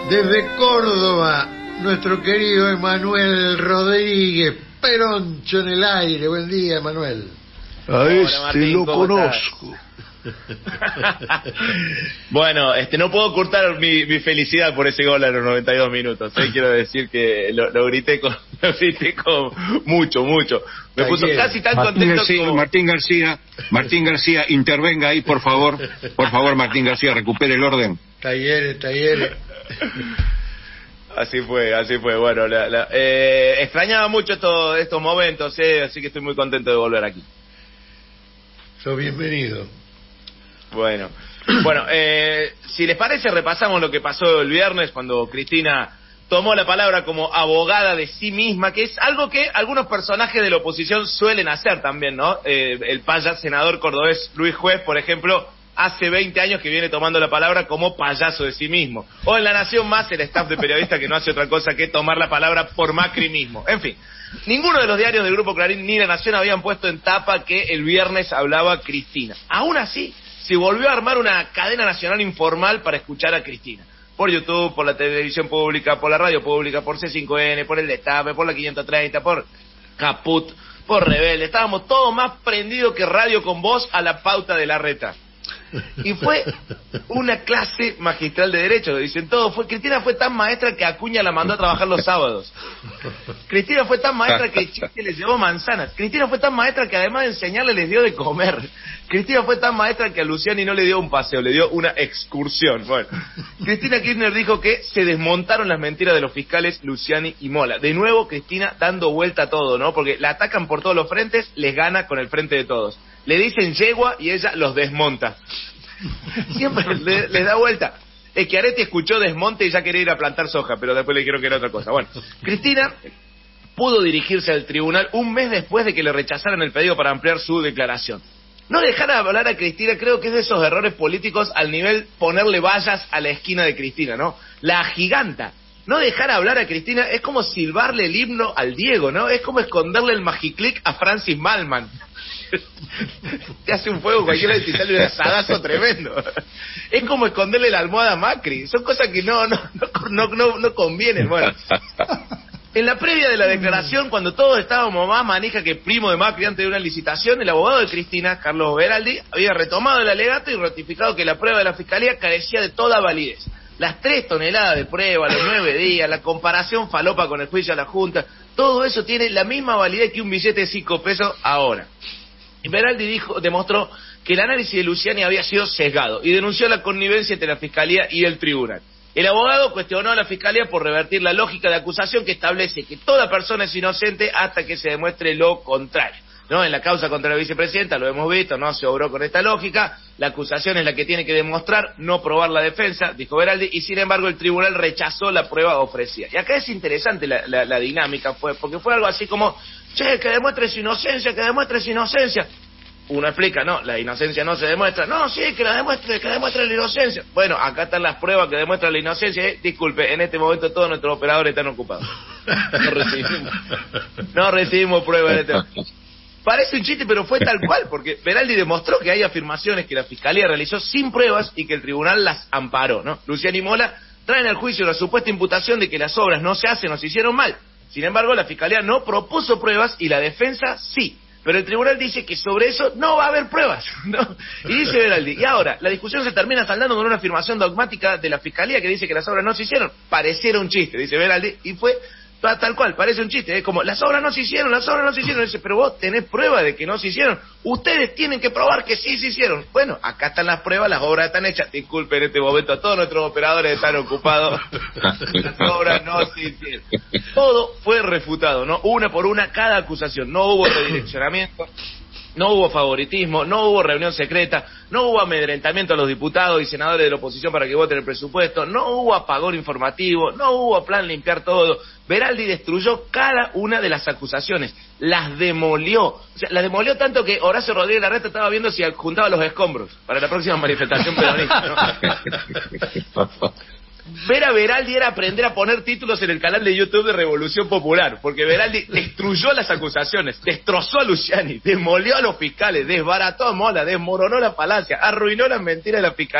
Desde Córdoba, nuestro querido Emanuel Rodríguez, Peroncho en el aire. Buen día, Emanuel. A este Martín, lo conozco. Bueno, no puedo ocultar mi felicidad por ese gol a los 92 minutos. Quiero decir que lo grité con mucho. Me puso casi tan contento como... Martín García, intervenga ahí, por favor. Por favor, Martín García, recupere el orden. Talleres. Así fue. Bueno, extrañaba mucho estos momentos, así que estoy muy contento de volver aquí. Sos bienvenido. Bueno, si les parece, repasamos lo que pasó el viernes cuando Cristina tomó la palabra como abogada de sí misma, que es algo que algunos personajes de la oposición suelen hacer también, ¿no? El senador cordobés Luis Juez, por ejemplo, hace 20 años que viene tomando la palabra como payaso de sí mismo. O en La Nación Más, el staff de periodistas que no hace otra cosa que tomar la palabra por Macri mismo. En fin, ninguno de los diarios del Grupo Clarín ni La Nación habían puesto en tapa que el viernes hablaba Cristina. Aún así, se volvió a armar una cadena nacional informal para escuchar a Cristina. Por YouTube, por la televisión pública, por la radio pública, por C5N, por el Destape, por la 530, por Caput, por Rebelde. Estábamos todos más prendidos que Radio con Voz a la pauta de Larreta. Y fue una clase magistral de derecho, lo dicen todos. Cristina fue tan maestra que Acuña la mandó a trabajar los sábados. Cristina fue tan maestra que Chiche le llevó manzanas. Cristina fue tan maestra que además de enseñarle les dio de comer. Cristina fue tan maestra que a Luciani no le dio un paseo, le dio una excursión. Bueno, Cristina Kirchner dijo que se desmontaron las mentiras de los fiscales Luciani y Mola. De nuevo Cristina dando vuelta a todo, ¿no? Porque la atacan por todos los frentes, les gana con el frente de todos. Le dicen yegua y ella los desmonta. Siempre les da vuelta. Schiaretti escuchó desmonte y ya quería ir a plantar soja, pero después le dijeron que era otra cosa. Bueno, Cristina pudo dirigirse al tribunal un mes después de que le rechazaran el pedido para ampliar su declaración. No dejar hablar a Cristina creo que es de esos errores políticos al nivel ponerle vallas a la esquina de Cristina, ¿no? La agiganta. No dejar hablar a Cristina es como silbarle el himno al Diego, ¿no? Es como esconderle el magiclick a Francis Malman. Te hace un fuego cualquiera de ti sale un asadazo tremendo. Es como esconderle la almohada a Macri. Son cosas que no convienen. Bueno, en la previa de la declaración, cuando todos estábamos más manija que primo de Macri antes de una licitación, el abogado de Cristina, Carlos Beraldi, había retomado el alegato y ratificado que la prueba de la fiscalía carecía de toda validez. Las 3 toneladas de prueba, los 9 días, la comparación falopa con el juicio a la Junta, todo eso tiene la misma validez que un billete de 5 pesos ahora. Beraldi demostró que el análisis de Luciani había sido sesgado y denunció la connivencia entre la Fiscalía y el Tribunal. El abogado cuestionó a la Fiscalía por revertir la lógica de acusación que establece que toda persona es inocente hasta que se demuestre lo contrario. ¿No? En la causa contra la vicepresidenta, lo hemos visto, no se obró con esta lógica, la acusación es la que tiene que demostrar, no probar la defensa, dijo Beraldi, y sin embargo el tribunal rechazó la prueba ofrecida. Y acá es interesante la dinámica, porque fue algo así como, che, que demuestre su inocencia. Uno explica, no, la inocencia no se demuestra, no, sí, que demuestre la inocencia. Bueno, acá están las pruebas que demuestran la inocencia, disculpe, en este momento todos nuestros operadores están ocupados. No recibimos pruebas en este momento. Parece un chiste, pero fue tal cual, porque Beraldi demostró que hay afirmaciones que la Fiscalía realizó sin pruebas y que el tribunal las amparó, ¿no? Luciani y Mola traen al juicio la supuesta imputación de que las obras no se hacen o se hicieron mal. Sin embargo, la Fiscalía no propuso pruebas y la defensa sí. Pero el tribunal dice que sobre eso no va a haber pruebas, ¿no? Y dice Beraldi, y ahora, la discusión se termina saldando con una afirmación dogmática de la Fiscalía que dice que las obras no se hicieron. Pareciera un chiste, dice Beraldi, y fue tal cual, parece un chiste, es como, las obras no se hicieron, dice, pero vos tenés prueba de que no se hicieron, ustedes tienen que probar que sí se hicieron. Bueno, acá están las pruebas, las obras están hechas, disculpen en este momento, todos nuestros operadores están ocupados, las obras no se hicieron. Todo fue refutado, ¿no? Una por una, cada acusación, no hubo redireccionamiento, no hubo favoritismo, no hubo reunión secreta, no hubo amedrentamiento a los diputados y senadores de la oposición para que voten el presupuesto, no hubo apagón informativo, no hubo plan limpiar todo. Beraldi destruyó cada una de las acusaciones, las demolió. O sea, las demolió tanto que Horacio Rodríguez Larreta estaba viendo si juntaba los escombros para la próxima manifestación peronista, ¿no? Ver a Beraldi era aprender a poner títulos en el canal de YouTube de Revolución Popular, porque Beraldi destruyó las acusaciones, destrozó a Luciani, demolió a los fiscales, desbarató a Mola, desmoronó la falacia, arruinó las mentiras de la fiscalía,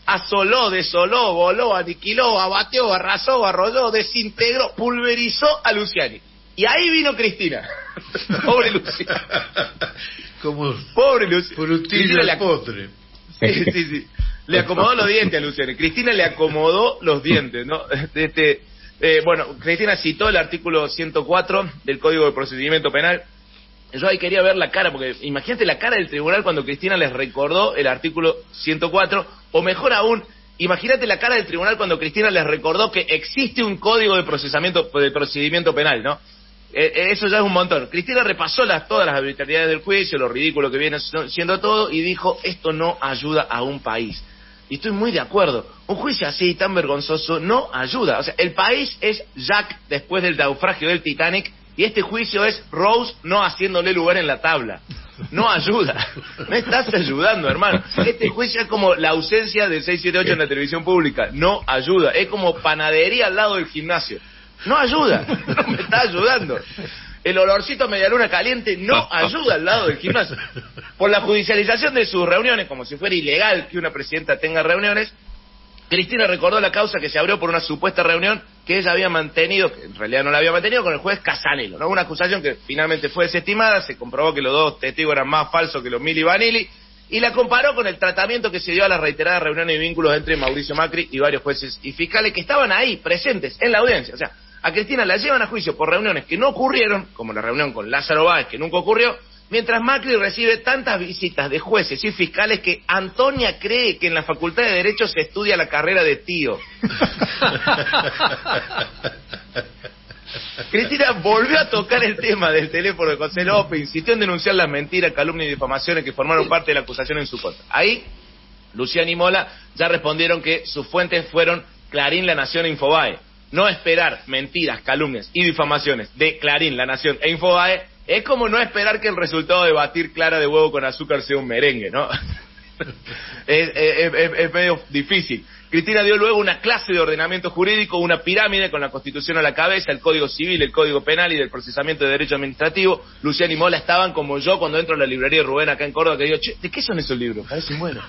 asoló, desoló, voló, aniquiló, abatió, arrasó, arrolló, desintegró, pulverizó a Luciani. Y ahí vino Cristina. Pobre Luciani. Como pobre Luciani. frutilla al postre. Sí. Le acomodó los dientes a Luciani. Cristina le acomodó los dientes, ¿no? Bueno, Cristina citó el artículo 104 del Código de Procedimiento Penal. Yo ahí quería ver la cara, porque imagínate la cara del tribunal cuando Cristina les recordó el artículo 104, o mejor aún, imagínate la cara del tribunal cuando Cristina les recordó que existe un Código de Procedimiento Penal, ¿no? Eso ya es un montón. Cristina repasó todas las arbitrariedades del juicio, lo ridículo que viene siendo todo, y dijo, esto no ayuda a un país. Y estoy muy de acuerdo. Un juicio así, tan vergonzoso, no ayuda. O sea, el país es Jack después del naufragio del Titanic, y este juicio es Rose no haciéndole lugar en la tabla. No ayuda. No estás ayudando, hermano. Este juicio es como la ausencia de 678 en la televisión pública. No ayuda. Es como panadería al lado del gimnasio. No ayuda. No me está ayudando. El olorcito a medialuna caliente no ayuda al lado del gimnasio. Por la judicialización de sus reuniones, como si fuera ilegal que una presidenta tenga reuniones, Cristina recordó la causa que se abrió por una supuesta reunión que ella había mantenido, que en realidad no la había mantenido, con el juez Casanelo, ¿no? Una acusación que finalmente fue desestimada, se comprobó que los dos testigos eran más falsos que los Mili Vanilli, y la comparó con el tratamiento que se dio a las reiteradas reuniones y vínculos entre Mauricio Macri y varios jueces y fiscales que estaban ahí, presentes, en la audiencia. O sea, a Cristina la llevan a juicio por reuniones que no ocurrieron, como la reunión con Lázaro Báez, que nunca ocurrió, mientras Macri recibe tantas visitas de jueces y fiscales que Antonia cree que en la Facultad de Derecho se estudia la carrera de tío. Cristina volvió a tocar el tema del teléfono de José López, insistió en denunciar las mentiras, calumnias y difamaciones que formaron parte de la acusación en su contra. Ahí, Luciani y Mola ya respondieron que sus fuentes fueron Clarín, La Nación e Infobae. No esperar mentiras, calumnias y difamaciones de Clarín, La Nación e Infobae es como no esperar que el resultado de batir clara de huevo con azúcar sea un merengue, ¿no? Es medio difícil. Cristina dio luego una clase de ordenamiento jurídico, una pirámide con la Constitución a la cabeza, el Código Civil, el Código Penal y del procesamiento de derecho administrativo. Luciani y Mola estaban como yo cuando entro a la librería de Rubén acá en Córdoba, que digo, che, ¿de qué son esos libros? Parecen buenos.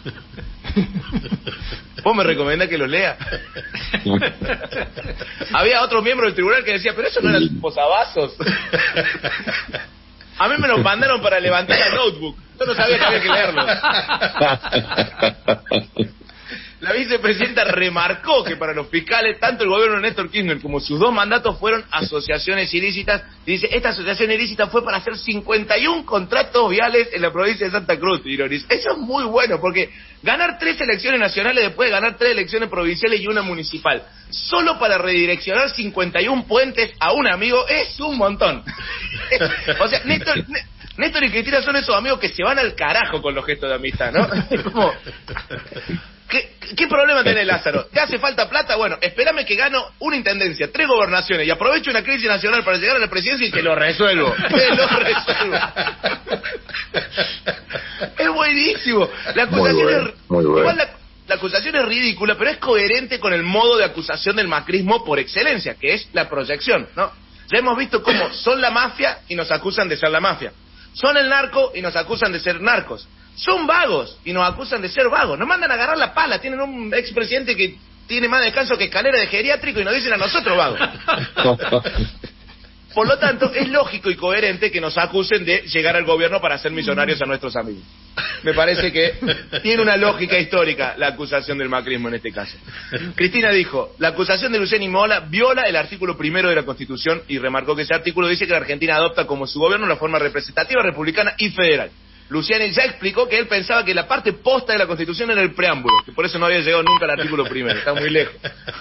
¿Vos me recomendás que los lea? Había otro miembro del tribunal que decía, pero eso no eran posavasos. A mí me los mandaron para levantar la notebook. Yo no sabía que había que leerlos. La vicepresidenta remarcó que para los fiscales, tanto el gobierno de Néstor Kirchner como sus dos mandatos fueron asociaciones ilícitas. Y dice, esta asociación ilícita fue para hacer 51 contratos viales en la provincia de Santa Cruz. Y dice, eso es muy bueno, porque ganar 3 elecciones nacionales después de ganar 3 elecciones provinciales y una municipal, solo para redireccionar 51 puentes a un amigo, es un montón. O sea, Néstor y Cristina son esos amigos que se van al carajo con los gestos de amistad, ¿no? Es como... ¿Qué problema tenés, Lázaro? ¿Te hace falta plata? Bueno, espérame que gano una intendencia, 3 gobernaciones y aprovecho una crisis nacional para llegar a la presidencia y te lo resuelvo. Te lo resuelvo. Es buenísimo. La acusación muy bueno. Igual la acusación es ridícula, pero es coherente con el modo de acusación del macrismo por excelencia, que es la proyección, ¿no? Ya hemos visto cómo son la mafia y nos acusan de ser la mafia. Son el narco y nos acusan de ser narcos. Son vagos y nos acusan de ser vagos. Nos mandan a agarrar la pala. Tienen un expresidente que tiene más descanso que escalera de geriátrico y nos dicen a nosotros vagos. Por lo tanto, es lógico y coherente que nos acusen de llegar al gobierno para hacer millonarios a nuestros amigos. Me parece que tiene una lógica histórica la acusación del macrismo en este caso. Cristina dijo, la acusación de Luciani y Mola viola el artículo 1 de la Constitución y remarcó que ese artículo dice que la Argentina adopta como su gobierno la forma representativa, republicana y federal. Luciani ya explicó que él pensaba que la parte posta de la Constitución era el preámbulo, que por eso no había llegado nunca al artículo 1, está muy lejos.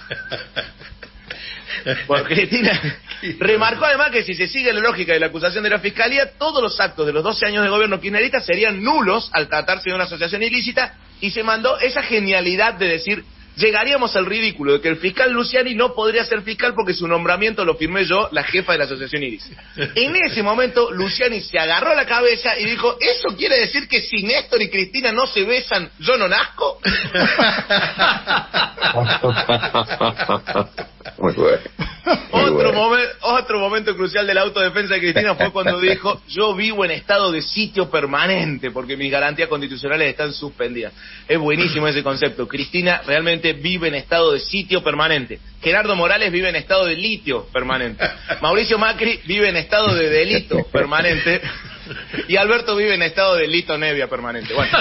Bueno, Cristina remarcó además que si se sigue la lógica de la acusación de la Fiscalía, todos los actos de los 12 años de gobierno kirchnerista serían nulos al tratarse de una asociación ilícita, y se mandó esa genialidad de decir, llegaríamos al ridículo de que el fiscal Luciani no podría ser fiscal porque su nombramiento lo firmé yo, la jefa de la asociación ilícita. En ese momento Luciani se agarró la cabeza y dijo, ¿eso quiere decir que si Néstor y Cristina no se besan, yo no nazco? Muy bueno. Otro momento crucial de la autodefensa de Cristina fue cuando dijo: yo vivo en estado de sitio permanente porque mis garantías constitucionales están suspendidas. Es buenísimo ese concepto. Cristina realmente vive en estado de sitio permanente. Gerardo Morales vive en estado de litio permanente. Mauricio Macri vive en estado de delito permanente. Y Alberto vive en estado de lito nevia permanente. Bueno,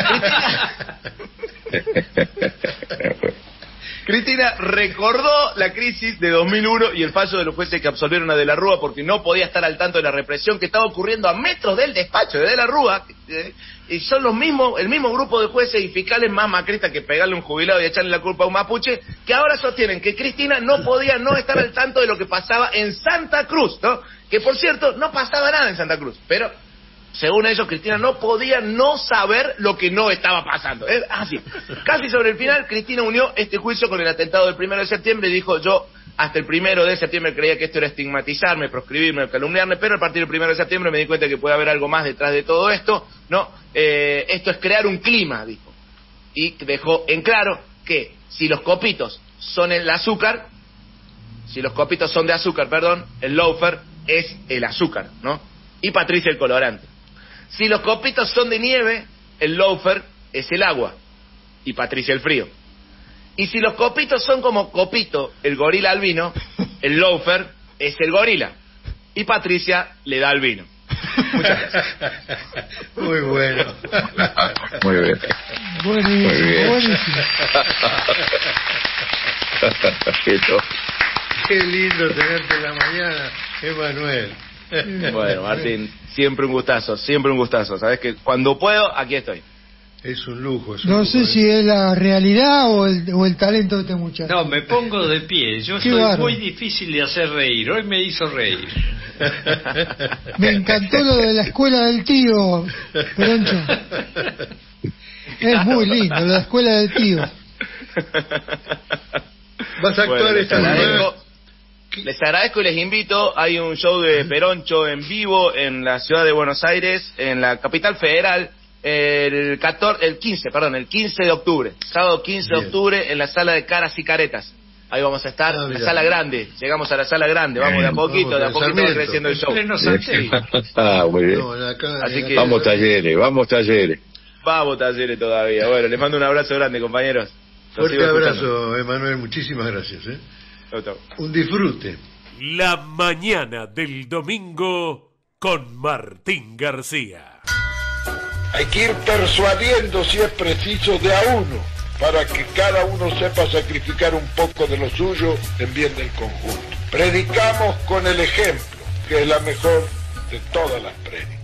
Cristina recordó la crisis de 2001 y el fallo de los jueces que absolvieron a De la Rúa porque no podía estar al tanto de la represión que estaba ocurriendo a metros del despacho de La Rúa. Y son el mismo grupo de jueces y fiscales más macristas que pegarle a un jubilado y echarle la culpa a un mapuche, que ahora sostienen que Cristina no podía no estar al tanto de lo que pasaba en Santa Cruz, ¿no? Que por cierto, no pasaba nada en Santa Cruz, pero según ellos, Cristina no podía no saber lo que no estaba pasando. Así. Casi sobre el final, Cristina unió este juicio con el atentado del 1 de septiembre y dijo: yo hasta el 1 de septiembre creía que esto era estigmatizarme, proscribirme, calumniarme, pero a partir del 1 de septiembre me di cuenta que puede haber algo más detrás de todo esto, ¿no? Esto es crear un clima, dijo. Y dejó en claro que si los copitos son el azúcar, el loafer es el azúcar, ¿no? Y Patricia el colorante. Si los copitos son de nieve, el loafer es el agua y Patricia el frío. Y si los copitos son como Copito, el gorila al vino, el loafer es el gorila y Patricia le da al vino. Muchas gracias. Muy bueno. Muy bien. Buenísimo, Muy bien. buenísimo. Qué lindo tenerte en la mañana, Emanuel. Bueno, Martín, siempre un gustazo. Sabes que cuando puedo, aquí estoy. Es un lujo. No sé si es la realidad o el talento de este muchacho. No, me pongo de pie. Yo Qué soy bárbaro. muy difícil de hacer reír. Hoy me hizo reír. Me encantó lo de la escuela del tío, Peroncho. Es muy lindo, lo de la escuela del tío. Vas a actuar Bueno, esta semana. Les agradezco y les invito. Hay un show de Peroncho en vivo en la ciudad de Buenos Aires, en la capital federal, el 15 de octubre, sábado 15 de Bien. octubre, en la sala de Caras y Caretas. Ahí vamos a estar, Ah, la mira. sala grande. Llegamos a la sala grande, vamos de a poquito, Vamos, de a poquito va Sarmiento. creciendo el show. Pleno Santelmo. Muy bien. No, acá, Así que- Vamos talleres. Vamos, talleres todavía. Bueno, les mando un abrazo grande, compañeros. Los Fuerte sigo escuchando. abrazo, Emanuel. Muchísimas gracias. Chau, chau. Un disfrute. La mañana del domingo con Martín García. Hay que ir persuadiendo, si es preciso, de a uno, para que cada uno sepa sacrificar un poco de lo suyo en bien del conjunto. Predicamos con el ejemplo, que es la mejor de todas las prédicas.